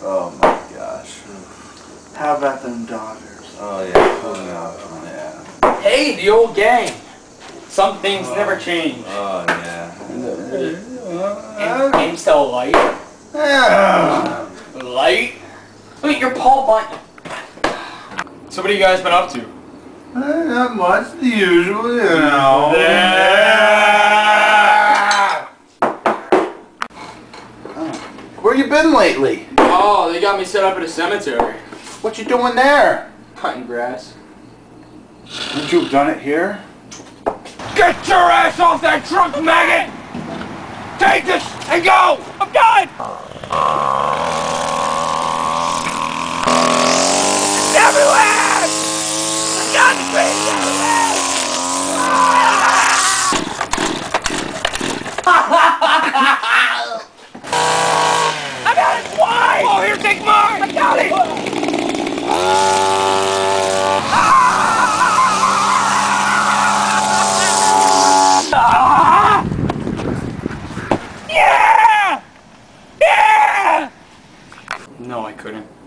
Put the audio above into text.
Oh my gosh. How about them Dodgers? Oh yeah, pulling out. Yeah. Hey, the old gang. Some things never change. Oh yeah. Game still light. Light? Wait, you're Paul Bunyan. So what have you guys been up to? Not much, the usual, you know. Where you been lately? Oh, they got me set up at a cemetery. What you doing there? Cutting grass. Would you have done it here? Get your ass off that truck, maggot! Take this and go! I'm done! It's everywhere! God, the grave's everywhere! I got it twice! Oh, here, take mine! I got it! Yeah! Yeah! No, I couldn't.